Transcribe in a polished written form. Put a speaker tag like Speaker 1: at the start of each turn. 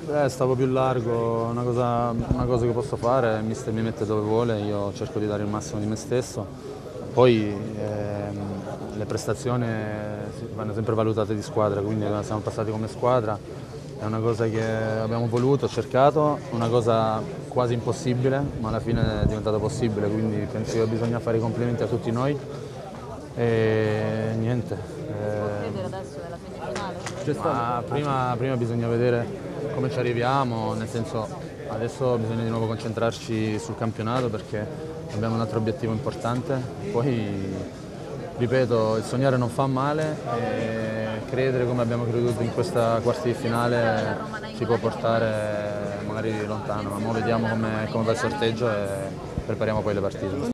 Speaker 1: Stavo più largo, una cosa che posso fare, il mister mi mette dove vuole, io cerco di dare il massimo di me stesso. Poi le prestazioni vanno sempre valutate di squadra, quindi siamo passati come squadra, è una cosa che abbiamo voluto, cercato, una cosa quasi impossibile, ma alla fine è diventata possibile, quindi penso che bisogna fare i complimenti a tutti noi e niente.
Speaker 2: Credere adesso nella semifinale?
Speaker 1: Prima bisogna vedere come ci arriviamo, nel senso adesso bisogna di nuovo concentrarci sul campionato perché abbiamo un altro obiettivo importante, poi ripeto il sognare non fa male e credere come abbiamo creduto in questa quarta di finale ci può portare magari lontano, ma ora vediamo come va il sorteggio e prepariamo poi le partite.